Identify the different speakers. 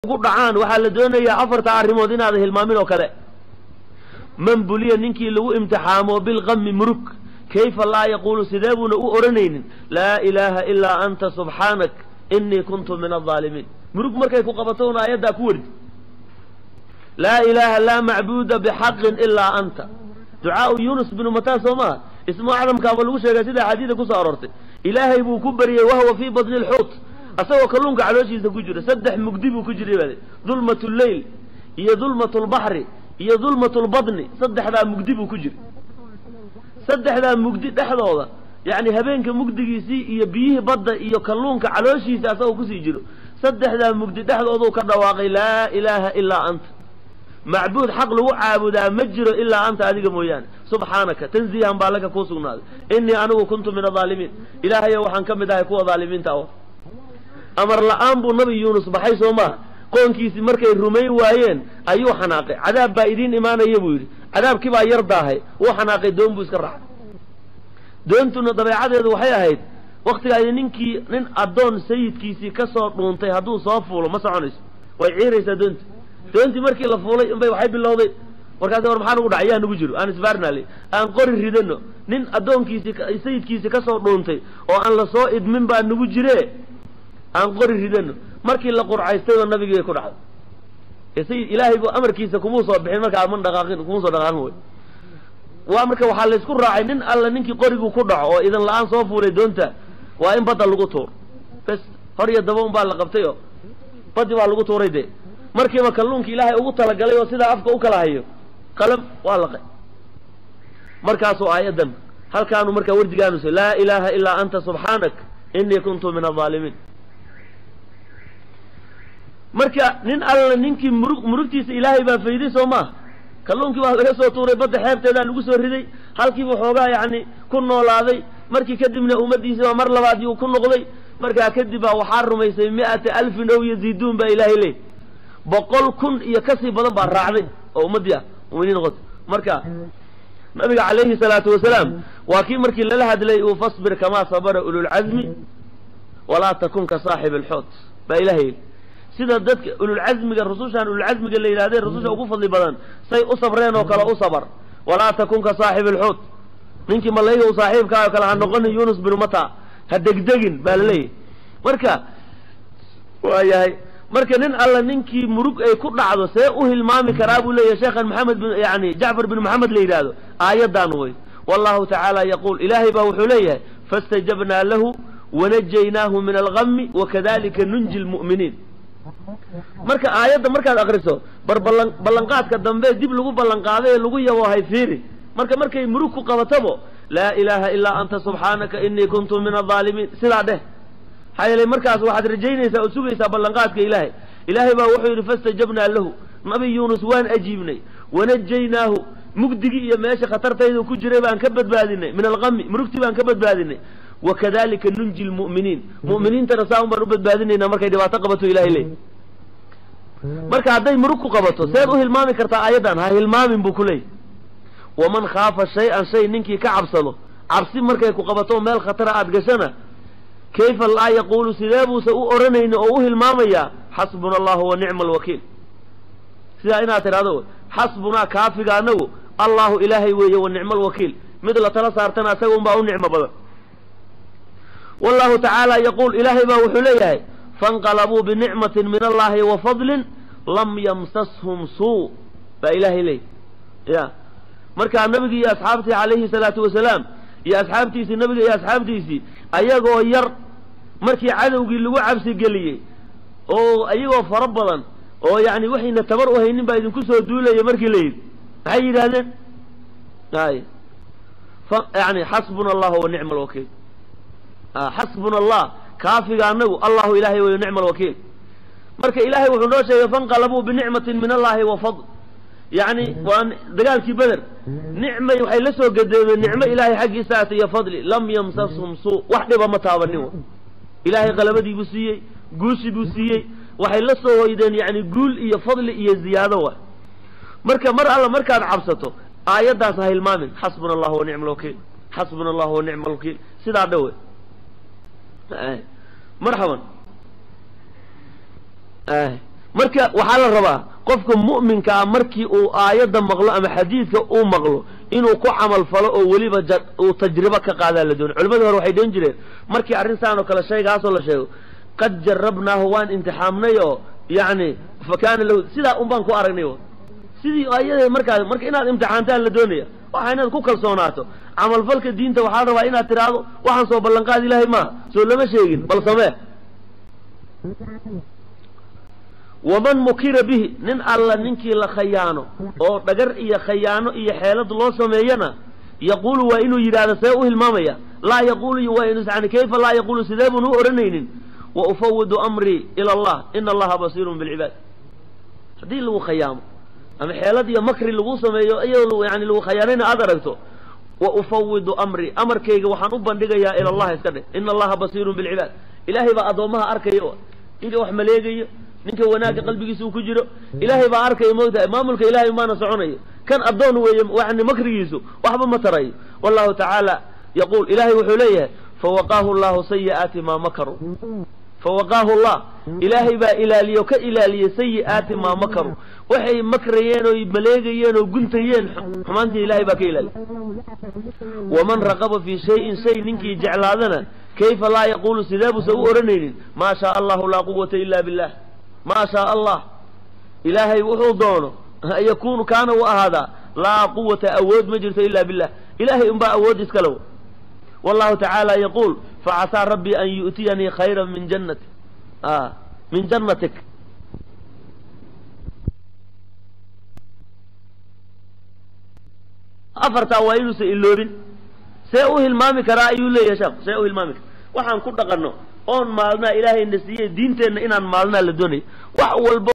Speaker 1: قطعان وحال دونيا أفرت عرمودين هذه المامين وكذا من بلي ننكي لو امتحامه بالغم مرك كيف الله يقول سدابنا أورنين لا إله إلا أنت سبحانك إني كنت من الظالمين مرك مركا يكون قبطونا يدا كورد لا إله لا معبود بحق إلا أنت دعاء يونس بن متى سوما اسمه عالم كابلوش يا حديث كساررته إلهي بو كبري وهو في بطن الحوت أسوى كلونك على وجهه كجري سدح مقدبه كجري بالي ظلمة الليل هي ظلمة البحر هي ظلمة البطن سدح ذا مقدبه كجري سدح ذا مقدب دحضوضه يعني هبينك مقدقيسي هي بيه بدا هي كلونك على وجهه أسوى كسيجري سدح ذا مقدب دحضوضه كدواقي لا إله إلا أنت معبود حق له عابد مجر إلا أنت هذه مويان سبحانك تنزيها بالك كوسونا إني أنا كنت من الظالمين إلهي وحن كم ده يكون ظالمين تاو أمر الآن بو النبي يونس بحيث ما قون كيسي مركي الرومي وايين أيو حناقي عذاب بايدين إيمانا يبويري عذاب كيبا يرضاهي وحناقي دون بوسكرح دونتنا طبيعة هذا وحيا هيد وقت قاعدين ننكي نن أدون سيد كيسي كسر دونتي هدو صافولو ما سعنيس ويعيريسا دونتي markii la fuulay inbay waxay bilowday markaas war maxaan ugu dhacay aan ugu jiro aan isbaarnaalay aan qori ridano nin adoonkiisi sayidkiisi ka soo dhoontay oo aan la soo idmin baa nagu jiree aan qori ridano markii la qurcaystay oo nabiga ku dhacay sayid ilaahay buu amarkiisa kuma soo bixin marka aan dhaqaaqin kuma soo dhaqaaqin way waa marka waxa la isku raacay nin alla ninkii qorigu ku dhaco oo idan la'aan soo fuulay doonta waa in badal lagu tuur bas horiya daba baa la qabtay oo badi waa lagu tuuray de markii ma kalluunka ilaahay ugu tala galay oo sida afka u kala hayo qalam waa laqay markaas oo aayadan halkaanu marka wardigaanu la ilaaha illa anta subhanak inni kuntu min adh-dhalimin marka nin alla ninkii murugtiisa ilaahay baa fayday Soomaa kalluunkii waa laga soo tuuray badda xeebteeda lagu soo riday halkii uu xoogaa yaani ku noolaaday markii kadibna ummadiisa mar labaad uu ku noqday marka kadib waxa rumaysay 100,000 oo yaziidun ba ilaahay leey 100,000 iyo kasii badan baa raacday oo ummadii ah wayni noqotay marka nabiga calayhi salaatu wasalaam waa kii markii la hadlay uu fasbir kama sabara ulul azmi wala takun ka saaxib al-hut ba ilaahay sida dadka ulul azmiga rasuushan ulul azmiga la yiraahday rasuusha ugu fadli badan say u sabreen oo kala u sabar wala takun ka saaxib al-hut ninkii malayga u saaxiibka kala ha noqon Yunus bin Mata ha degdegin baa leey marka waayahay marka nin alla ninkii murug ay ku dhacdo see u hilmaami karaa buu leeyahay sheekh maxamed bin yaani Jaafar bin Muhammad la yiraahdo aayadan way wallahu ta'ala yaqul ilaahi baa wuxuu leeyahay fastajabna lahu wanajaynahu min al-gham wa kadhalika nunji al-mu'minin marka aayada markaad akhriso ballanqaadka dambe dib lagu ballanqaaday lagu yabo hay fiiri markay murug ku qabatabo la ilaha illa anta subhanaka inni kuntu min adh-dhalimin sida dheh حيالي مركز واحد رجينيسا وسوغيسا بلنقاتك إلهي با وحي فاستجبنا له نبي يونس وان أجيبني ونجيناه مقدقي ماشي خطرتين كجري بان كبت بادني من الغم مركتي بان كبت بادني وكذلك ننجي المؤمنين مؤمنين ترساهم بربت بادني مركز دبا تقبتوا إلهي لي مركز عدي مركو قبطوا سيبوه المامي كرتا آيضا هاي المامي بكلي ومن خاف شيء ننكي كعبصله عبسين مركز يكو قبطوا مال خطرات قسنا كيف الله يقول سلابو سأورنين أوه المامية حسبنا الله ونعم الوكيل سيدنا ترادو حسبنا كافي قانو الله إلهي ويه ونعم الوكيل مثل تنصارتنا سيوم باو نعم بدا والله تعالى يقول إلهي باو حليه فانقلبوا بنعمة من الله وفضل لم يمسسهم سوء فإلهي لي يا مركا النبي يا أصحابتي عليه الصلاة والسلام يا أصحابتيسي النبي يا أصحابتيسي أيagoo yar markii cadawgii lagu cabsi galiyay oo ayagoo farabadan oo yaani waxayna tabar u haynin baa idin ku soo duulay markii leeyid waxay yiraahdeen ay fa yaani hasbuna allah wa ni'mal wakiil hasbuna allah kaafiga anagu allah ilaahi wa ni'mal wakiil marka ilaahi wuxuu noo sheegay fanqalabu bi ni'matin min allah wa fadl يعني وان دغالكي بدر نعمه waxay la soo gadeeyeen nicmo ilaahay xaqiisa iyo fadli lam yamsasum suu wax dhiba ma taabanin ilaahay qalabadii buu siiyay guushi buu siiyay waxay la soo hoydeen yani guul iyo fadli iyo ziyaado wa marka mar alla markaad cabsato aayadaas ha hilmaamin hasbunallahu wa ni'mal wakiil hasbunallahu wa ni'mal wakiil sida dhawe marhaban marka waxaa la rabaa qofka mu'minka markii uu aayada maqlo ama xadiidka uu maqlo inuu ku camal falo oo weliba uu tajribo ka qaadaa la doono culimadii hore waxay dhan jireen markii arrintaan oo kale shaygaasoo la sheego qad jarabnaahu waan imtixaamnay oo yacni fa kaana lahu sidaa un baan ku aragnay sidii aayadee markaa marka inaad imtixaantaan la doonaya waxa inaad ku kalsoonaato camalfalka diinta waxaa rabaa inaad tiraahdo waxaan soo ballanqaad ilaahay maaha soo lama sheegin bal samee waman mukira bihi nin alla ninkii la khayaano oo dhagar iyo khayaano iyo xeelad loo sameeyana yaquulu waa inuu yidhaahdo see u hilmaamaya laa yaquulu waa inuu yani kayfa laa yaquulu sidee buun u odhanaynin wa ufawidu amrii ila allah ina allaha basiirun bilcibaad haddii lagu khayaamo ama xeelad iyo makri lagu sameeyo iyadoo yani lagu khayaanayna aad aragto wa ufawidu amrii amarkayga waxaan u bandhigayaa ila allah iska dheh ina allaha basiirun bilcibaad ilaahay baa addoommaha arkaya ninka wax maleegayo ninka wanaagga qalbigiisa uu ku jiro ilaahay baa arkaya moogtahay maamulka ilaahay maana soconayo kan addoon weeye yani makrigiisu waxba ma tarayo wallahu tacaala yaquul ilaahay wuxuu leeyahay fawaqaahu llahu sayi'aati maa makaruu fawaqaahu allah ilaahay baa ilaaliyo ka ilaaliyey sayi'aati maa makaruu waxay makrayeen oo maleegayeen oo guntayeen xumaantii ilaahay baa ka ilaaliyey waman raqaba fii shayin shay ninkii jeclaadana kayfa laa yaquulu sidee buusa u odhanaynin maa shaa allahu laa quwata ila billah maa shaa allah ilaahay wuxuu doono yakuunu kaana u ahaadaa laa quwata awood ma jirto ila billah ilaahay unbaa awood iskale wallahu tacaala yaquul facasaa rabbii an yu'tiyanii khayra min jannati min jannatik afartaa waa inuusan iloobin see u hilmaami karaa ayuu leeyahay sheekh see u hilmaami karaa waxaan ku dhaqanno oon maalnaa ilaahayna siiyey diinteenna inaan maalnaa la doonay wax walba